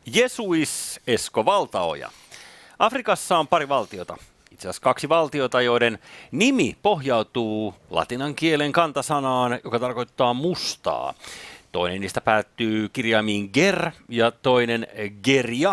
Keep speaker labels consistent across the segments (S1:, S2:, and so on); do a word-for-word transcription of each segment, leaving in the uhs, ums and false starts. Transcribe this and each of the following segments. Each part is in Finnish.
S1: Jesuis Esko Valtaoja. Afrikassa on pari valtiota, itse asiassa kaksi valtiota, joiden nimi pohjautuu latinan kielen kantasanaan, joka tarkoittaa mustaa. Toinen niistä päättyy kirjaimiin ger ja toinen geria.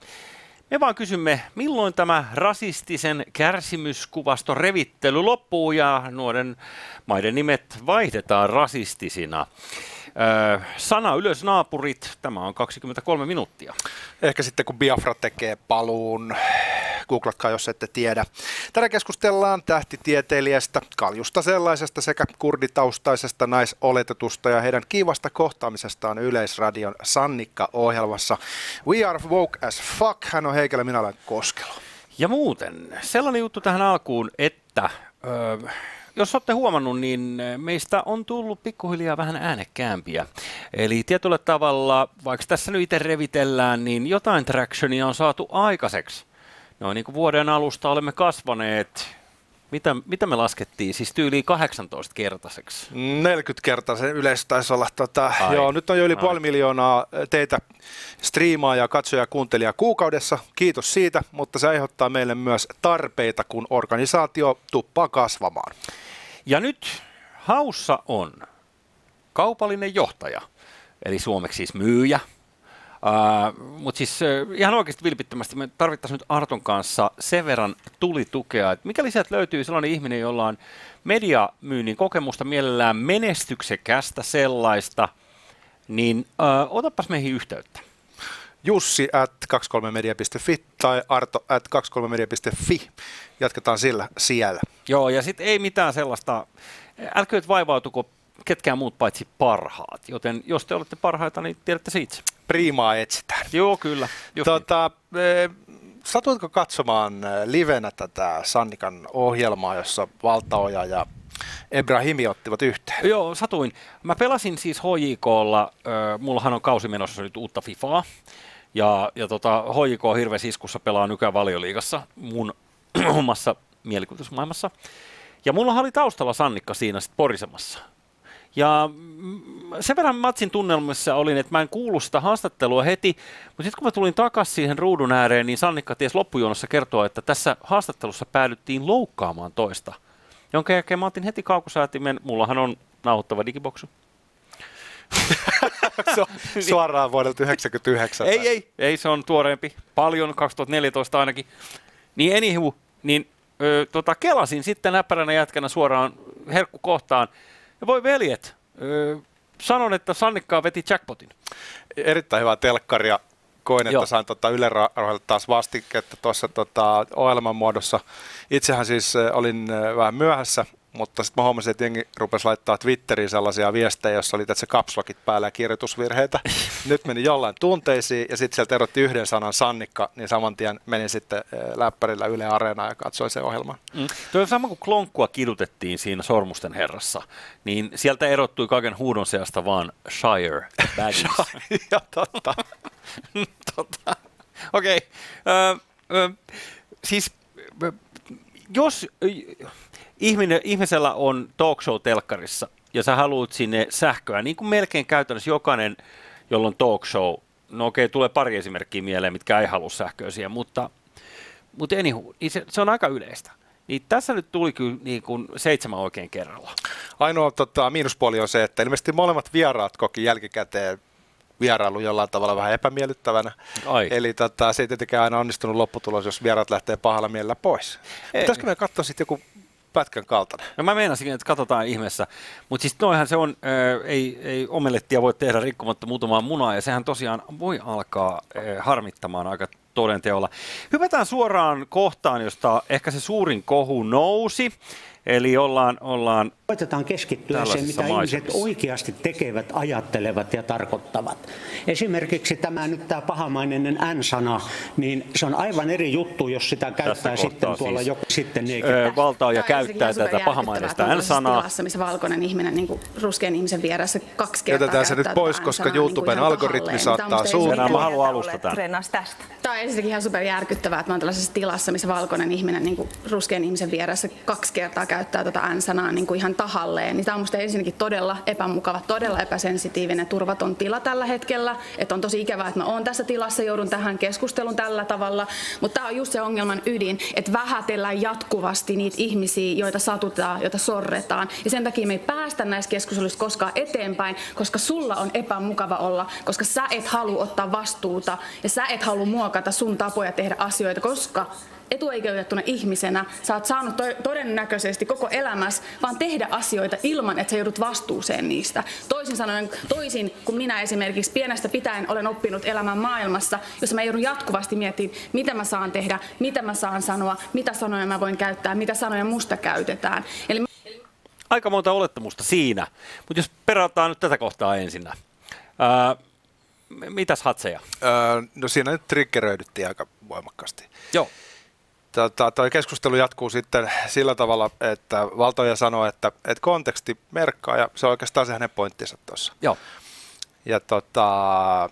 S1: Me vaan kysymme, milloin tämä rasistisen kärsimyskuvaston revittely loppuu ja nuoren maiden nimet vaihdetaan rasistisina. Öö, sana ylös naapurit, tämä on kaksikymmentäkolme minuuttia.
S2: Ehkä sitten kun Biafra tekee paluun, googlatkaa jos ette tiedä. Tänään keskustellaan tähtitieteilijästä, kaljusta sellaisesta sekä kurditaustaisesta naisoletetusta ja heidän kiivasta kohtaamisestaan Yleisradion Sannikka-ohjelmassa. We are woke as fuck, hän on Heikelä, minä olen Koskelo.
S1: Ja muuten, sellainen juttu tähän alkuun, että... Öö, Jos olette huomannut, niin meistä on tullut pikkuhiljaa vähän äänekkäämpiä. Eli tietyllä tavalla, vaikka tässä nyt itse revitellään, niin jotain tractionia on saatu aikaiseksi. No niin kuin vuoden alusta olemme kasvaneet, mitä, mitä me laskettiin, siis tyyliin kahdeksantoista-kertaiseksi.
S2: neljäkymmentä-kertaisen yleisö taisi olla. Tota, joo, nyt on jo yli ai. puoli miljoonaa teitä striimaajaa, katsojaa, kuuntelijaa kuukaudessa. Kiitos siitä, mutta se aiheuttaa meille myös tarpeita, kun organisaatio tuppaa kasvamaan.
S1: Ja nyt haussa on kaupallinen johtaja, eli suomeksi siis myyjä. Uh, Mutta siis uh, ihan oikeasti vilpittömästi me tarvittaisiin nyt Arton kanssa sen verran tulitukea, että mikäli sieltä löytyy sellainen ihminen, jolla on mediamyynnin kokemusta, mielellään menestyksekästä sellaista, niin uh, otapas meihin yhteyttä.
S2: Jussi at kaksikymmentäkolme media piste fi tai Arto at kaksikymmentäkolme media piste fi. Jatketaan sillä siellä.
S1: Joo, ja sitten ei mitään sellaista, älkööt vaivautuko ketkään muut paitsi parhaat, joten jos te olette parhaita, niin tiedätte se itse.
S2: Priimaa etsitään.
S1: Joo, kyllä.
S2: Tota, niin. Satuitko katsomaan livenä tätä Sannikan ohjelmaa, jossa Valtaoja ja Ebrahimi ottivat yhteen?
S1: Joo, satuin. Mä pelasin siis H J K:lla, äh, mullahan on kausi menossa nyt uutta FIFAa, ja, ja tota, H J K hirveässä iskussa pelaa nykyään Valioliigassa mun omassa mielikuvitusmaailmassa. Ja mulla oli taustalla Sannikka siinä sitten porisemassa. Ja sen verran matsin tunnelmassa olin, että mä en kuullut sitä haastattelua heti, mutta sitten kun mä tulin takaisin siihen ruudun ääreen, niin Sannikka ties loppujuonossa kertoa, että tässä haastattelussa päädyttiin loukkaamaan toista. Jonka jälkeen mä otin heti kaukosäätimen, mullahan on nauhoittava digiboksu.
S2: Suoraan vuodelta yhdeksänkymmentäyhdeksän.
S1: Ei, ei, ei, se on tuoreempi, paljon, kaksituhattaneljätoista ainakin. Niin anywho, niin ö, tota, kelasin sitten näppäränä jätkänä suoraan herkkukohtaan. Ja voi veljet, öö, sanon, että Sannikkaa veti jackpotin.
S2: Erittäin hyvää telkkaria. Koin, että
S1: Joo.
S2: sain tota Yle Rahoille taas vastiketta tuossa tota, ohjelman muodossa. Itsehän siis äh, olin äh, vähän myöhässä, mutta sitten mä huomasin, että jengi rupesi laittaa Twitteriin sellaisia viestejä, jossa oli tässä kapslokit päällä ja kirjoitusvirheitä. Nyt meni jollain tunteisiin ja sitten sieltä erotti yhden sanan Sannikka, niin saman tien menin sitten äh, läppärillä Yle Areenaan ja katsoin sen ohjelman. Mm.
S1: Tuo on sama kuin klonkkua kidutettiin siinä Sormusten herrassa, niin sieltä erottui kaiken huudon seasta vaan Shire Baggins.
S2: Ja totta.
S1: tota, Okei. Okay. Siis jos ihminen, ihmisellä on talk show telkkarissa ja sä haluat sinne sähköä, niin kuin melkein käytännössä jokainen, jolla on talk show, no okei, okay, tulee pari esimerkkiä mieleen, mitkä ei halua sähköä siihen, mutta, mutta anywho, niin se, se on aika yleistä. Niin tässä nyt tuli kyllä niin kuin seitsemän oikein kerralla.
S2: Ainoa tota, miinuspuoli on se, että ilmeisesti molemmat vieraat koki jälkikäteen vierailu jollain tavalla vähän epämiellyttävänä. Ai. Eli tota, se ei tietenkään aina onnistunut lopputulos, jos vieraat lähtee pahalla mielellä pois. Ei. Pitäisikö me katsoa sitten joku pätkän kaltainen?
S1: No mä meinasin, että katsotaan ihmeessä. Mutta siis noihan se on, äh, ei, ei omelettia voi tehdä rikkomatta muutamaa munaa, ja sehän tosiaan voi alkaa äh, harmittamaan aika todenteolla. Hypätään suoraan kohtaan, josta ehkä se suurin kohu nousi. Eli ollaan, ollaan
S3: Koitetaan keskittyä siihen, mitä maisemissa ihmiset oikeasti tekevät, ajattelevat ja tarkoittavat. Esimerkiksi tämä nyt tämä pahamainen N-sana, niin se on aivan eri juttu, jos sitä käyttää sitten tuolla
S1: siis
S3: joku sitten ei
S1: öö, valtaa ja käyttää tätä pahamainesta N-sanaa.
S4: Tilassa, missä valkoinen ihminen niin kuin ruskean ihmisen vieressä kaksi kertaa
S2: jätetään se nyt pois, koska YouTuben niin algoritmi saattaa suunnitella.
S1: Mä haluan alusta tämän.
S4: Tai ensinnäkin ihan super järkyttävää, että mä oon tällaisessa tilassa, missä valkoinen ihminen niin kuin ruskean ihmisen vieressä kaksi kertaa käyttää tätä N-sanaa niin kuin ihan tahalleen. Niin tämä on musta ensinnäkin todella epämukava, todella epäsensitiivinen, turvaton tila tällä hetkellä. Että on tosi ikävää, että mä oon tässä tilassa, joudun tähän keskusteluun tällä tavalla. Mutta tämä on just se ongelman ydin, että vähätellään jatkuvasti niitä ihmisiä, joita satutaan, joita sorretaan. Ja sen takia me ei päästä näissä keskusteluissa koskaan eteenpäin, koska sulla on epämukava olla, koska sä et halua ottaa vastuuta ja sä et halua muokata sun tapoja tehdä asioita, koska etuoikeutettuna ihmisenä sä oot saanut to- todennäköisesti koko elämässä vaan tehdä asioita ilman, että sä joudut vastuuseen niistä. Toisin sanoen, toisin kuin minä esimerkiksi pienestä pitäen olen oppinut elämään maailmassa, jossa mä joudun jatkuvasti miettimään, mitä mä saan tehdä, mitä mä saan sanoa, mitä sanoja mä voin käyttää, mitä sanoja musta käytetään. Eli
S1: aika monta olettamusta siinä, mutta jos perataan nyt tätä kohtaa ensinnä. Ää, mitäs Hatseja?
S2: Öö, no siinä nyt triggeröidyttiin aika voimakkaasti.
S1: Joo.
S2: Tota, toi keskustelu jatkuu sitten sillä tavalla, että Valtoja sanoo, että, että konteksti merkkaa, ja se on oikeastaan se hänen pointtinsa tuossa.
S1: Joo.
S2: Ja tota,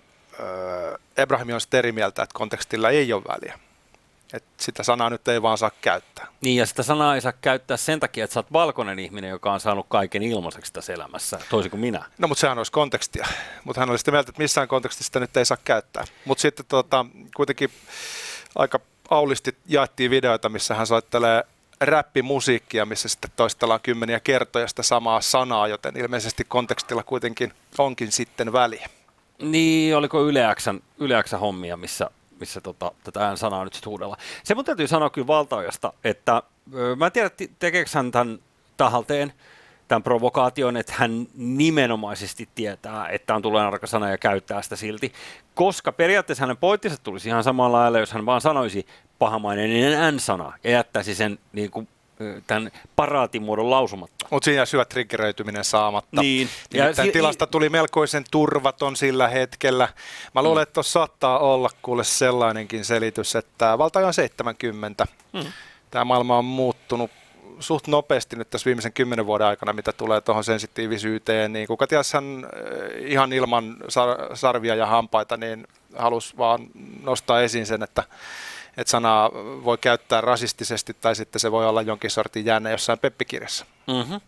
S2: öö, Ebrahimi on sitten eri mieltä, että kontekstilla ei ole väliä. Että sitä sanaa nyt ei vaan saa käyttää.
S1: Niin, ja sitä sanaa ei saa käyttää sen takia, että sä oot valkoinen ihminen, joka on saanut kaiken ilmaiseksi tässä elämässä, toisin kuin minä.
S2: No, mutta sehän olisi kontekstia. Mutta hän oli sitä mieltä, että missään kontekstista nyt ei saa käyttää. Mutta sitten tota, kuitenkin aika aulisti jaettiin videoita, missä hän soittelee räppimusiikkia, missä sitten toistellaan kymmeniä kertoja sitä samaa sanaa, joten ilmeisesti kontekstilla kuitenkin onkin sitten väliä.
S1: Niin, oliko Yle X:n, Yle X:n hommia, missä missä tota, tätä sanaa nyt sitten huudella. Se mun täytyy sanoa kyllä Valtaojasta, että ö, mä en tiedä, tekeekö hän tämän tahalteen, tämän provokaation, että hän nimenomaisesti tietää, että on tulee arka sana ja käyttää sitä silti, koska periaatteessa hänen pointtinsa tulisi ihan samalla lailla, jos hän vaan sanoisi pahamainen N-sana ja jättäisi sen niin kuin, tämän paraatimuodon lausumatta.
S2: Mutta siinä jää syvä triggeröityminen saamatta.
S1: Niin.
S2: Nimittäin si- tilasta tuli melkoisen turvaton sillä hetkellä. Mä luulen, että tuossa saattaa olla kuule sellainenkin selitys, että Valtaoja on seitsemänkymmentä. Mm. Tämä maailma on muuttunut suht nopeasti nyt tässä viimeisen kymmenen vuoden aikana, mitä tulee tuohon sensitiivisyyteen. Niin kuka ties hän ihan ilman sar- sarvia ja hampaita, niin halusi vaan nostaa esiin sen, että että sanaa voi käyttää rasistisesti tai sitten se voi olla jonkin sortin jäänne jossain peppikirjassa.
S1: Mm-hmm.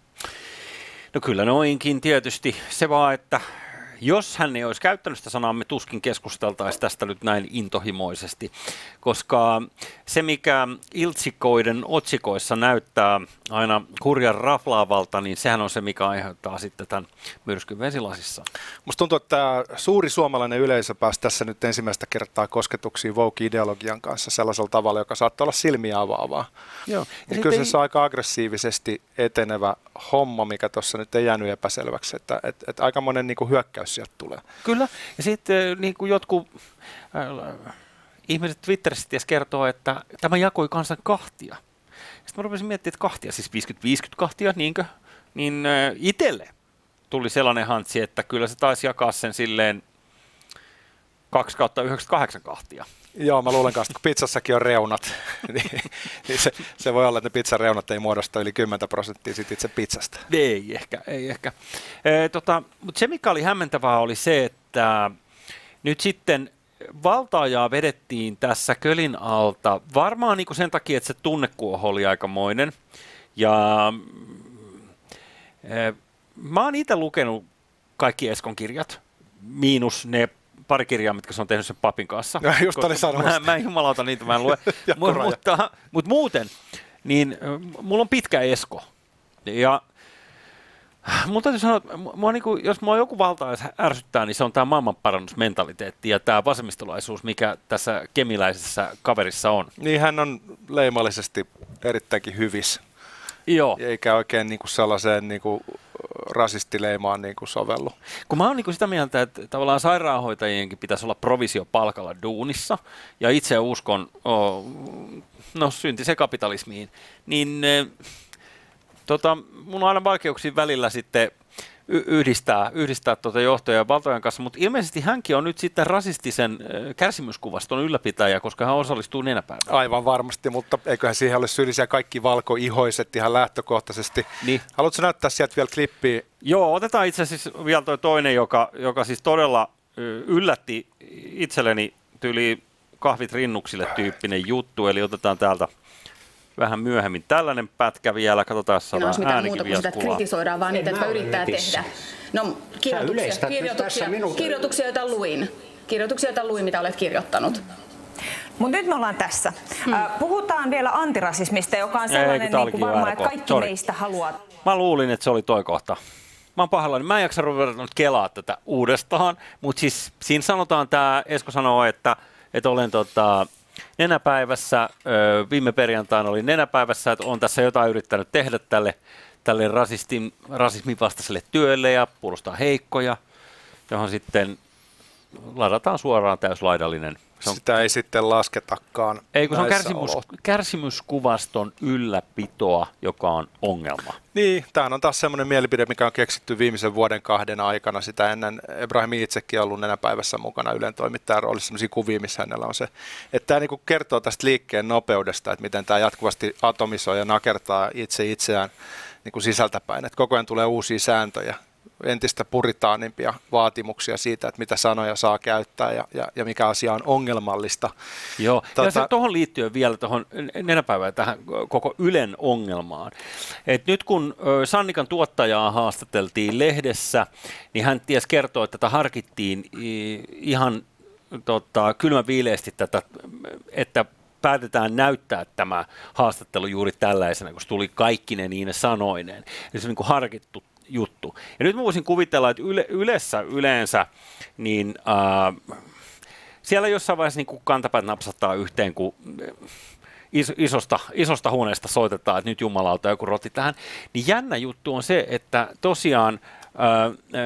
S1: No kyllä noinkin tietysti. Se vaan, että jos hän ei olisi käyttänyt sitä sanaa, me tuskin keskusteltaisiin tästä nyt näin intohimoisesti, koska se, mikä iltsikoiden otsikoissa näyttää aina hurjan raflaavalta, niin sehän on se, mikä aiheuttaa sitten tämän myrskyn vesilasissa.
S2: Musta tuntuu, että tämä suuri suomalainen yleisö pääsi tässä nyt ensimmäistä kertaa kosketuksiin woke-ideologian kanssa sellaisella tavalla, joka saattaa olla silmiä avaavaa. Joo. Ja ja kyllä ei... se on aika aggressiivisesti etenevä homma, mikä tuossa nyt ei jäänyt epäselväksi, että et, et aikamoinen niin kuin hyökkäys sieltä tulee.
S1: Kyllä, ja sitten niin kuin jotkut äh, ihmiset Twitterissä ties kertoo, että tämä jakoi kansan kahtia. Sitten mä rupesin miettimään, että kahtia, siis viisikymmentä viisikymmentä kahtia, niinkö? Niin äh, itselle tuli sellainen hantsi, että kyllä se taisi jakaa sen silleen kaksi kautta yhdeksänkymmentäkahdeksan kahtia.
S2: Joo, mä luulen kanssa, että kun pizzassakin on reunat, niin, niin se, se voi olla, että ne pizzan reunat ei muodosta yli kymmenen prosenttia sit itse pizzasta.
S1: Ei ehkä, ei ehkä. E, tota, mutta se, mikä oli hämmentävää, oli se, että nyt sitten Valtaojaa vedettiin tässä kölin alta varmaan niin kuin sen takia, että se tunnekuoho oli aikamoinen. Ja e, mä oon itse lukenut kaikki Eskon kirjat, miinus ne pari kirjaa, mitkä se on tehnyt sen papin kanssa.
S2: Ja just oli sanomassa.
S1: Mä, mä en jumalauta niitä, mä en lue. Mut, mutta, mutta muuten, niin mulla on pitkä Esko. Ja mun täytyy sanoa, että mua niin kuin, jos mua joku valtaa ärsyttää, niin se on tämä maailmanparannusmentaliteetti ja tämä vasemmistolaisuus, mikä tässä kemiläisessä kaverissa on.
S2: Niin hän on leimallisesti erittäinkin hyvissä.
S1: Joo.
S2: Eikä oikein niin kuin sellaiseen niin kuin rasistileimaan niin kuin sovellu.
S1: Kun mä oon niin kuin sitä mieltä, että tavallaan sairaanhoitajienkin pitäisi olla provisiopalkalla duunissa, ja itse uskon oh, no, syntiseen kapitalismiin, niin tota, mun on aina vaikeuksia välillä sitten y- yhdistää, yhdistää tuota johtoja Valtojan kanssa, mutta ilmeisesti hänkin on nyt sitten rasistisen kärsimyskuvaston ylläpitäjä, koska hän osallistuu nenäpäivään.
S2: Aivan varmasti, mutta eiköhän siihen ole syyllisiä kaikki valkoihoiset ihan lähtökohtaisesti. Niin. Haluatko näyttää sieltä vielä klippiä?
S1: Joo, otetaan itse asiassa vielä toi toinen, joka, joka siis todella yllätti itselleni tyyli kahvit rinnuksille -tyyppinen juttu, eli otetaan täältä vähän myöhemmin tällainen pätkä vielä, katsotaan saadaan
S4: no,
S1: äänikin
S4: muuta
S1: vielä
S4: kuin sitä, että kritisoidaan vaan niitä, jotka yrittää netissä tehdä. No, kirjoituksia, kirjoituksia, kirjoituksia, joita luin. Kirjoituksia, joita luin, mitä olet kirjoittanut.
S5: Mutta nyt me ollaan tässä. Hmm. Puhutaan vielä antirasismista, joka on sellainen, Ei, niin kuin varmaan, että kaikki Sorry. meistä haluaa.
S1: Mä luulin, että se oli toi kohta. Mä oon pahallani. Mä en jaksa ruveta nyt kelaa tätä uudestaan, mutta siis siinä sanotaan tämä, Esko sanoo, että, että olen tota, nenäpäivässä, viime perjantaina oli nenäpäivässä, että on tässä jotain yrittänyt tehdä tälle, tälle rasistin, rasismin vastaiselle työlle ja puolustaa heikkoja, johon sitten ladataan suoraan täyslaidallinen.
S2: On, sitä ei sitten lasketakaan.
S1: Ei, kun se on kärsimys, kärsimyskuvaston ylläpitoa, joka on ongelma.
S2: Niin, tämä on taas semmoinen mielipide, mikä on keksitty viimeisen vuoden kahden aikana. Sitä ennen Ebrahim itsekin on ollut nenäpäivässä mukana Ylen toimittajan roolissa, sellaisia kuvia, missä hänellä on se. Että tämä niinku kertoo tästä liikkeen nopeudesta, että miten tämä jatkuvasti atomisoi ja nakertaa itse itseään niinku sisältäpäin. Että koko ajan tulee uusia sääntöjä, entistä puritaanimpia vaatimuksia siitä, että mitä sanoja saa käyttää ja, ja, ja mikä asia on ongelmallista.
S1: Joo, tota, ja se tuohon liittyen vielä tuohon nenäpäivään tähän koko Ylen ongelmaan. Et nyt kun Sannikan tuottajaa haastateltiin lehdessä, niin hän ties kertoo, että tätä harkittiin ihan tota, kylmäviileästi tätä, että päätetään näyttää tämä haastattelu juuri tällaisena, kun se tuli kaikkine niine sanoineen. Eli se on niin kuin harkittu juttu. Ja nyt mä voisin kuvitella, että yle, Ylessä yleensä, niin äh, siellä jossain vaiheessa niin kun kantapäät napsattaa yhteen, kun is, isosta, isosta huoneesta soitetaan, että nyt jumalauta joku rotti tähän, niin jännä juttu on se, että tosiaan, äh,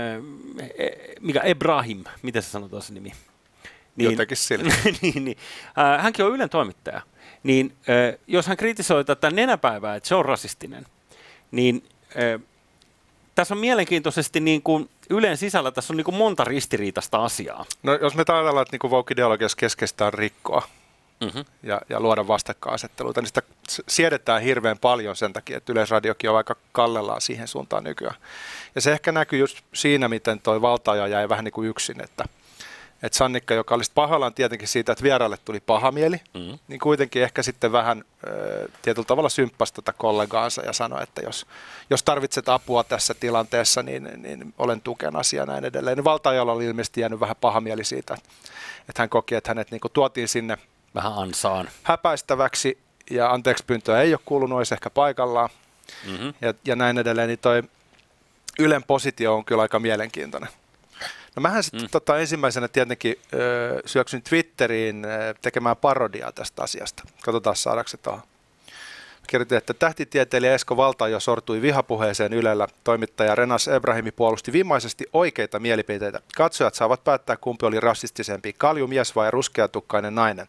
S1: äh, mikä Ebrahim, miten se sanotaan se nimi?
S2: Niin, Jotenkin sillä.
S1: niin, niin, äh, hänkin on Ylen toimittaja. Niin äh, jos hän kritisoi tätä nenäpäivää, että se on rasistinen, niin äh, tässä on mielenkiintoisesti niin kuin Ylen sisällä tässä on niin kuin monta ristiriitaista asiaa.
S2: No jos me ajatellaan, että niin woke-ideologiassa keskeistä on rikkoa mm-hmm. ja, ja luoda vastakkainasetteluita, niin sitä siedetään hirveän paljon sen takia, että Yleisradiokin on aika kallellaan siihen suuntaan nykyään. Ja se ehkä näkyy just siinä, miten toi valtaaja jäi vähän niin kuin yksin, että että Sannikka, joka olisi pahoillaan tietenkin siitä, että vieraille tuli paha mieli, mm. niin kuitenkin ehkä sitten vähän ö, tietyllä tavalla symppasi tätä kollegaansa ja sanoi, että jos, jos tarvitset apua tässä tilanteessa, niin, niin olen tukenasi ja näin edelleen. Niin valtaajalla oli ilmeisesti jäänyt vähän paha mieli siitä, että hän koki, että hänet niin kuin tuotiin sinne
S1: vähän ansaan
S2: häpäistäväksi ja anteeksi pyyntöä ei ole kuulunut, olisi ehkä paikallaan mm-hmm. ja, ja näin edelleen. Niin toi Ylen positio on kyllä aika mielenkiintoinen. No mähän sitten mm. tota, ensimmäisenä tietenkin ö, syöksyn Twitteriin ö, tekemään parodiaa tästä asiasta. Katsotaan saadaanko se tuohon. Kirjoitin, että tähtitieteilijä Esko Valtaajo sortui vihapuheeseen Ylellä. Toimittaja Renas Ebrahimi puolusti vimmaisesti oikeita mielipiteitä. Katsojat saavat päättää, kumpi oli rasistisempi, kaljumies vai ruskeatukkainen nainen.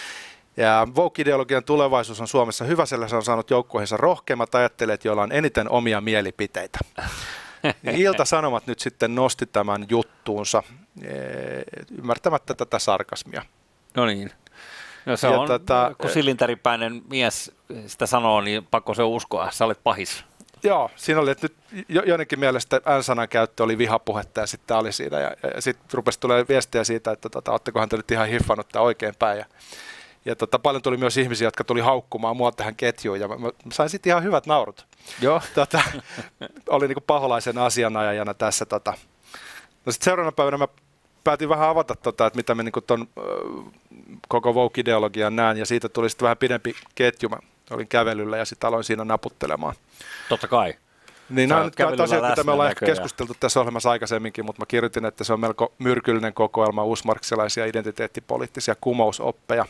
S2: Ja woke-ideologian tulevaisuus on Suomessa hyvä, sillä se on saanut joukkueensa rohkeimmat ajattelijat, joilla on eniten omia mielipiteitä. Ilta-Sanomat nyt sitten nosti tämän juttuunsa ymmärtämättä tätä sarkasmia.
S1: No niin. No se
S2: ja
S1: on, tota, kun silinteripäinen mies sitä sanoo, niin pakko se uskoa, sä olet pahis.
S2: Joo, siinä oli, että nyt jonnekin mielestä N-sanan käyttö oli vihapuhetta ja sitten oli siinä. Ja, ja sitten rupesi tulemaan viestiä siitä, että tota, oottekohan te nyt ihan hiffannut tämä oikein päin. Ja, ja tota, paljon tuli myös ihmisiä, jotka tuli haukkumaan mua tähän ketjuun ja mä, mä sain sitten ihan hyvät naurut.
S1: Joo.
S2: Tota, oli niinku paholaisen asianajajana tässä. Tota. No sitten seuraavana päivänä mä päätin vähän avata, tota, että mitä mä niinku ton äh, koko woke-ideologian näen ja siitä tuli sitten vähän pidempi ketju. Mä olin kävelyllä ja sitten aloin siinä naputtelemaan.
S1: Totta kai.
S2: Niin nämä on nyt asioita, mitä me ollaan ehkä keskusteltu tässä ohjelmassa aikaisemminkin, mutta mä kirjoitin, että se on melko myrkyllinen kokoelma uusmarksilaisia identiteettipoliittisia kumousoppeja.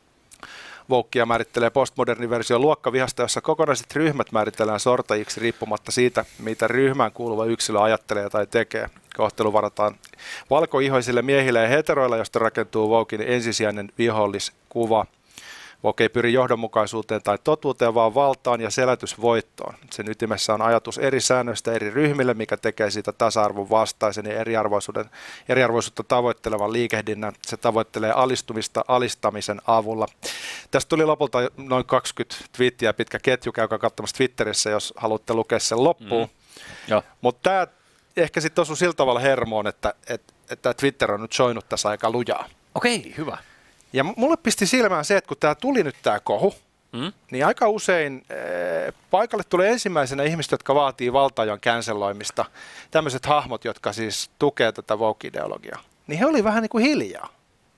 S2: Wokeia määrittelee postmoderni versio luokkavihasta, jossa kokonaiset ryhmät määritellään sortajiksi riippumatta siitä, mitä ryhmään kuuluva yksilö ajattelee tai tekee. Kohtelu varataan valkoihoisille miehille ja heteroilla, josta rakentuu woken ensisijainen viholliskuva. Woke ei pyri johdonmukaisuuteen tai totuuteen, vaan valtaan ja selätysvoittoon. Sen ytimessä on ajatus eri säännöistä eri ryhmille, mikä tekee siitä tasa-arvon vastaisen ja eriarvoisuuden, eriarvoisuutta tavoittelevan liikehdinnän. Se tavoittelee alistumista alistamisen avulla. Tästä tuli lopulta noin kaksikymmentä twiittiä pitkä ketju, käykää katsomassa Twitterissä, jos haluatte lukea sen loppuun. Mm. Mutta tämä ehkä sitten osui sillä tavalla hermoon, että et, et Twitter on nyt soinut tässä aika lujaa.
S1: Okei, hyvä.
S2: Ja mulle pisti silmään se, että kun tämä tuli nyt tämä kohu, mm? niin aika usein äh, paikalle tulee ensimmäisenä ihmiset, jotka vaatii valtaajan canceloimista, tämmöiset hahmot, jotka siis tukee tätä woke-ideologiaa, niin he oli vähän niin kuin hiljaa.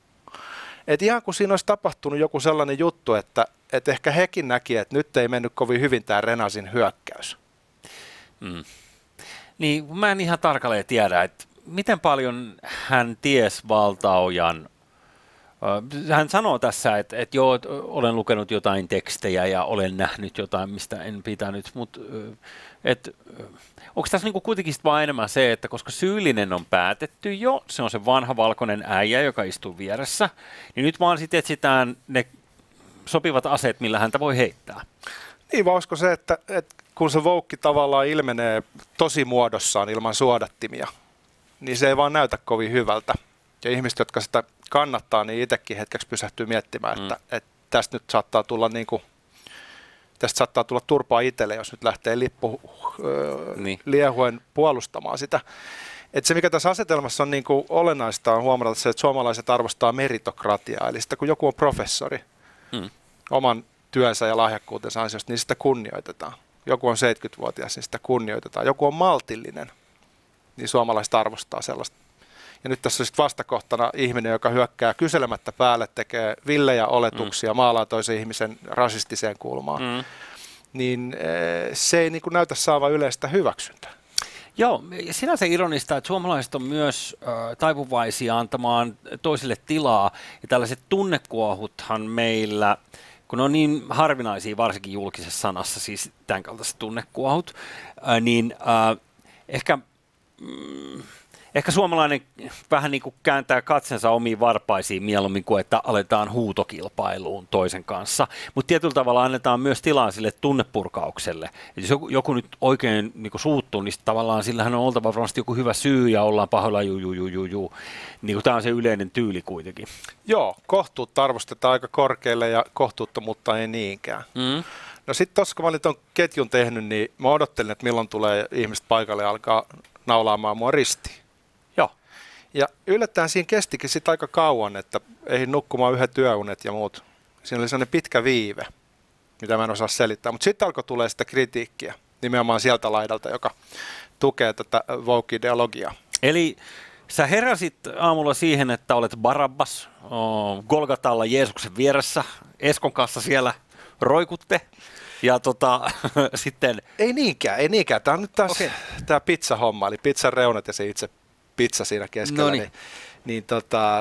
S2: Et ihan kun siinä olisi tapahtunut joku sellainen juttu, että, että ehkä hekin näki, että nyt ei mennyt kovin hyvin tämä Renasin hyökkäys.
S1: Mm. Niin, mä en ihan tarkalleen tiedä, että miten paljon hän ties valtaojan. Hän sanoo tässä, että, että joo, olen lukenut jotain tekstejä ja olen nähnyt jotain, mistä en pitänyt, mutta että, onko tässä niinku kuitenkin vaan enemmän se, että koska syyllinen on päätetty jo, se on se vanha valkoinen äijä, joka istuu vieressä, niin nyt vaan sitten etsitään ne sopivat aseet, millä häntä voi heittää.
S2: Niin, vai olisiko se, että, että kun se voukki tavallaan ilmenee tosi muodossaan ilman suodattimia, niin se ei vaan näytä kovin hyvältä. Ja ihmiset, jotka sitä kannattaa, niin itsekin hetkeksi pysähtyy miettimään, että, mm. että tästä nyt saattaa tulla niin kuin, tästä saattaa tulla turpaa itselle, jos nyt lähtee lippu öö, niin. liehuen puolustamaan sitä. Että se, mikä tässä asetelmassa on niin kuin olennaista, on huomata se, että suomalaiset arvostaa meritokratiaa. Eli sitä, kun joku on professori mm. oman työnsä ja lahjakkuutensa ansiosta, niin sitä kunnioitetaan. Joku on seitsemänkymmentävuotias, niin sitä kunnioitetaan. Joku on maltillinen, niin suomalaiset arvostaa sellaista. Ja nyt tässä on sitten vastakohtana ihminen, joka hyökkää kyselemättä päälle, tekee villejä oletuksia, mm. maalaa toisen ihmisen rasistiseen kulmaan. Mm. Niin se ei niin kuin näytä saavan yleistä hyväksyntää.
S1: Joo, sinänsä ironista, että suomalaiset on myös äh, taipuvaisia antamaan toisille tilaa. Ja tällaiset tunnekuohuthan meillä, kun ne on niin harvinaisia, varsinkin julkisessa sanassa, siis tämän kaltaiset tunnekuohut, äh, niin äh, ehkä... Mm, Ehkä suomalainen vähän niin kuin kääntää katsensa omiin varpaisiin mieluummin kuin, että aletaan huutokilpailuun toisen kanssa. Mutta tietyllä tavalla annetaan myös tilaa sille tunnepurkaukselle. Et jos joku, joku nyt oikein niin kuin suuttuu, niin tavallaan sillähän on oltava varmasti joku hyvä syy ja ollaan pahoilla juu, juu, juu, juu, juu. Niin tämä on se yleinen tyyli kuitenkin.
S2: Joo, kohtuutta arvostetaan aika korkealle ja kohtuuttomuutta ei niinkään. Mm. No sitten tuossa kun mä olin tuon ketjun tehnyt, niin mä odottelin, että milloin tulee ihmiset paikalle ja alkaa naulaamaan mua ristiin. Ja yllättäen siinä kestikin sitten aika kauan, että ehdin nukkumaan yhden työunet ja muut. Siinä oli sellainen pitkä viive, mitä mä en osaa selittää. Mutta sitten alkoi tulee sitä kritiikkiä, nimenomaan sieltä laidalta, joka tukee tätä woke-ideologiaa.
S1: Eli sä heräsit aamulla siihen, että olet Barabbas, oh, Golgatalla Jeesuksen vieressä, Eskon kanssa siellä roikutte. Ja tota, sitten...
S2: Ei niinkään, ei niinkään. Tämä on nyt taas okay. Tämä pizza-homma, eli pizzan reunat ja se itse pizza siinä keskellä, niin, niin tota,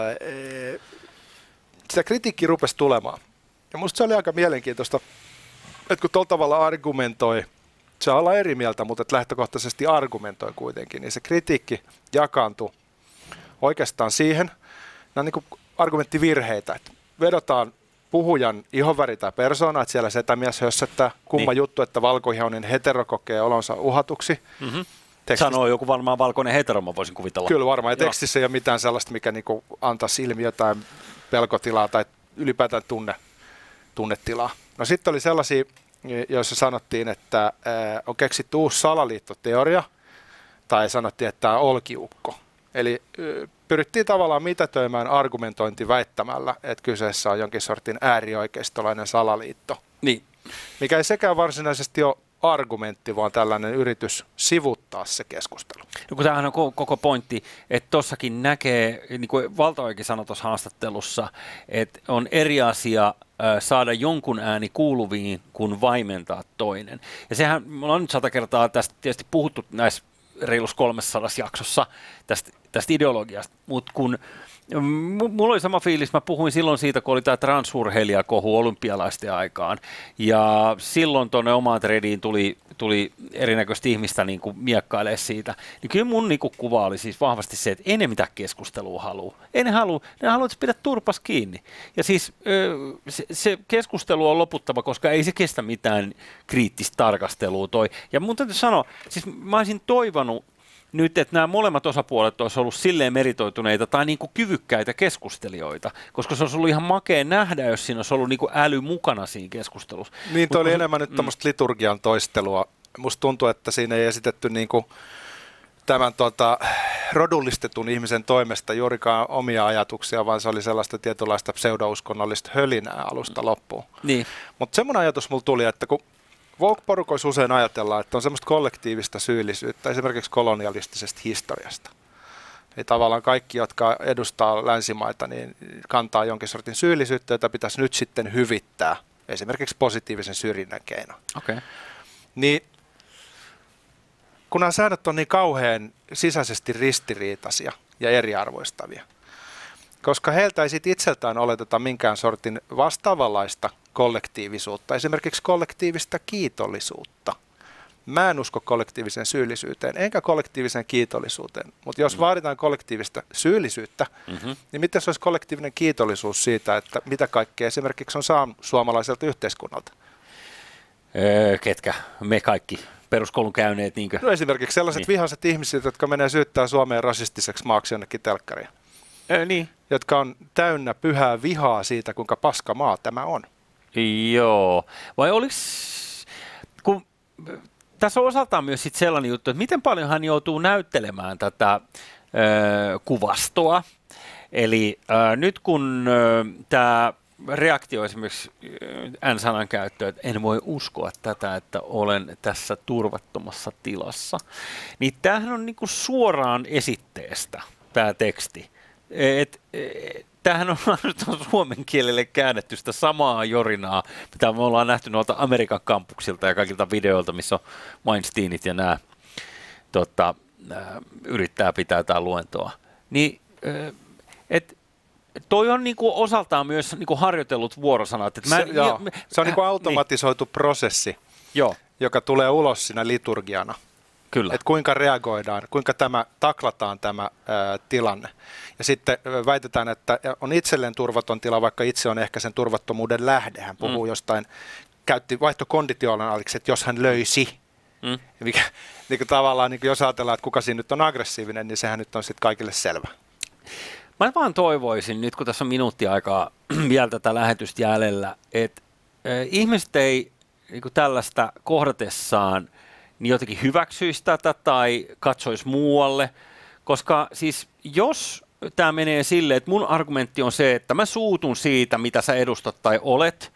S2: sitä kritiikki rupesi tulemaan. Ja musta se oli aika mielenkiintoista, että kun tuolla tavalla argumentoi, se on olla eri mieltä, mutta että lähtökohtaisesti argumentoi kuitenkin, niin se kritiikki jakaantui oikeastaan siihen, nämä on niin kuin argumenttivirheitä, että vedotaan puhujan ihonväri tai persoona, että siellä setämies hössöttää, kumma niin. juttu, että valkoihoinen hetero kokee olonsa uhatuksi. Mm-hmm.
S1: Tekstissä. Sanoo joku varmaan valkoinen hetero, mä voisin kuvitella.
S2: Kyllä varmaan, ja tekstissä ei ole mitään sellaista, mikä niinku antaisi ilmi jotain pelkotilaa tai ylipäätään tunne, tunnetilaa. No sitten oli sellaisia, joissa sanottiin, että on keksitty uusi salaliittoteoria, tai sanottiin, että tämä on olkiukko. Eli pyrittiin tavallaan mitätöimään argumentointi väittämällä, että kyseessä on jonkin sortin äärioikeistolainen salaliitto.
S1: Niin.
S2: Mikä ei sekään varsinaisesti ole argumentti, vaan tällainen yritys sivuttaa se keskustelu.
S1: No, kun tämähän on koko pointti, että tuossakin näkee, niin kuin Valtaoikin sanoi tuossa haastattelussa, että on eri asia saada jonkun ääni kuuluviin kuin vaimentaa toinen. Ja sehän, me ollaan nyt sata kertaa tästä tietysti puhuttu näissä reilus kolmessadas jaksossa tästä, tästä ideologiasta, mutta kun mulla oli sama fiilis, mä puhuin silloin siitä, kun oli tämä transurheilijakohu olympialaisten aikaan, ja silloin tuonne omaan trediin tuli, tuli erinäköistä ihmistä niin kuin miekkailemaan siitä, niin kyllä mun niin kuin kuva oli siis vahvasti se, että ei ne mitään keskustelua halua. Ei ne halua, ne haluaa, että pidät turpas kiinni. Ja siis se, se keskustelu on loputtava, koska ei se kestä mitään kriittistä tarkastelua toi. Ja mun täytyy sanoa, siis mä olisin toivonut, nyt, että nämä molemmat osapuolet olisivat ollut silleen meritoituneita tai niin kuin kyvykkäitä keskustelijoita, koska se olisi ollut ihan makea nähdä, jos siinä olisi ollut niin kuin äly mukana siinä keskustelussa.
S2: Niin, toi oli enemmän nyt tämmöistä mm. liturgian toistelua. Musta tuntuu, että siinä ei esitetty niin kuin tämän tota, rodullistetun ihmisen toimesta juurikaan omia ajatuksia, vaan se oli sellaista tietynlaista pseudouskonnollista hölinää alusta loppuun.
S1: Niin.
S2: Mutta semmoinen ajatus mulla tuli, että kun woke-porukoissa usein ajatellaan, että on semmoista kollektiivista syyllisyyttä esimerkiksi kolonialistisesta historiasta. Eli tavallaan kaikki, jotka edustaa länsimaita, niin kantaa jonkin sortin syyllisyyttä, jota pitäisi nyt sitten hyvittää esimerkiksi positiivisen syrjinnän keino.
S1: Okay.
S2: Niin kun nämä säännöt on niin kauhean sisäisesti ristiriitaisia ja eriarvoistavia, koska heiltä ei sit itseltään oleteta minkään sortin vastaavanlaista kollektiivisuutta, esimerkiksi kollektiivista kiitollisuutta. Mä en usko kollektiiviseen syyllisyyteen, enkä kollektiiviseen kiitollisuuteen, mutta jos vaaditaan kollektiivista syyllisyyttä, mm-hmm. niin miten se olisi kollektiivinen kiitollisuus siitä, että mitä kaikkea esimerkiksi on saanut suomalaiselta yhteiskunnalta?
S1: Öö, ketkä? Me kaikki peruskoulun käyneet. Niinkö?
S2: No esimerkiksi sellaiset niin. vihaiset ihmiset, jotka menee syyttää Suomeen rasistiseksi maaksi jonnekin telkkariin.
S1: Öö, niin.
S2: Jotka on täynnä pyhää vihaa siitä, kuinka paska maa tämä on.
S1: Joo. Vai olisi, kun tässä on osaltaan myös sit sellainen juttu, että miten paljon hän joutuu näyttelemään tätä ö, kuvastoa. Eli ö, nyt kun tämä reaktio esimerkiksi N-sanan käyttöön, että en voi uskoa tätä, että olen tässä turvattomassa tilassa, niin tämähän on niinku suoraan esitteestä tämä teksti. Et, et, tämähän on suomen kielelle käännetty sitä samaa jorinaa, mitä me ollaan nähty noilta Amerikan kampuksilta ja kaikilta videoilta, missä on Weinsteinit ja nämä tota, yrittää pitää jotain luentoa. Niin, et, toi on niinku osaltaan myös niinku harjoitellut vuorosanat. Mä,
S2: se,
S1: ja,
S2: joo,
S1: me,
S2: se on niinku automatisoitu niin. prosessi,
S1: joo.
S2: joka tulee ulos siinä liturgiana.
S1: Kyllä.
S2: Että kuinka reagoidaan, kuinka tämä taklataan tämä ää, tilanne. Ja sitten väitetään, että on itselleen turvaton tila, vaikka itse on ehkä sen turvattomuuden lähde. Hän puhuu mm. jostain, käytti vaihtokonditionaaliksi, että jos hän löisi. Mm. Mikä, niin kuin tavallaan, niin kuin jos ajatellaan, että kuka siinä nyt on aggressiivinen, niin sehän nyt on sitten kaikille selvä.
S1: Mä vaan toivoisin, nyt kun tässä on minuutti aikaa vielä tätä lähetystä jäljellä, että äh, ihmiset ei niin kuin tällaista kohdatessaan niin jotenkin hyväksyisi tätä tai katsoisi muualle, koska siis jos tämä menee silleen, että mun argumentti on se, että mä suutun siitä, mitä sä edustat tai olet,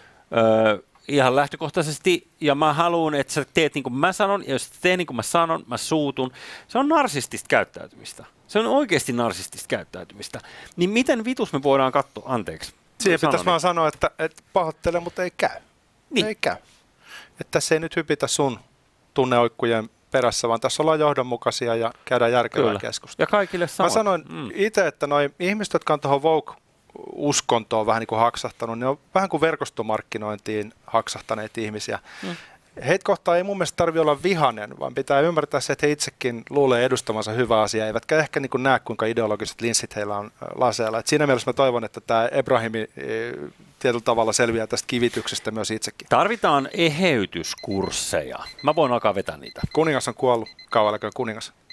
S1: öö, ihan lähtökohtaisesti, ja mä haluan, että sä teet niin kuin mä sanon, ja jos sä teet niin kuin mä sanon, mä suutun, se on narsistista käyttäytymistä. Se on oikeasti narsistista käyttäytymistä. Niin miten vitus me voidaan katsoa, anteeksi?
S2: Siihen pitäisi vaan sanoa, että, että pahoittele, mutta ei käy. Niin. Ei käy. Että tässä ei nyt hypitä sun tunneoikkujen perässä, vaan tässä ollaan johdonmukaisia ja käydään järkevää keskustelua.
S1: Ja kaikille samat.
S2: Mä sanoin mm. itse, että noi ihmiset, jotka on tuohon woke-uskontoon vähän niin kuin haksahtanut, ne on vähän kuin verkostomarkkinointiin haksahtaneet ihmisiä. Mm. Heitä kohtaan ei mun mielestä tarvitse olla vihainen, vaan pitää ymmärtää se, että he itsekin luulee edustamansa hyvä asia, eivätkä ehkä niin kuin näe, kuinka ideologiset linssit heillä on laseella. Et siinä mielessä mä toivon, että tämä Ebrahimi tietyllä tavalla selviää tästä kivityksestä myös itsekin.
S1: Tarvitaan eheytyskursseja. Mä voin alkaa vetää niitä.
S2: Kuningas on kuollut. Kauan eläköön kuningas.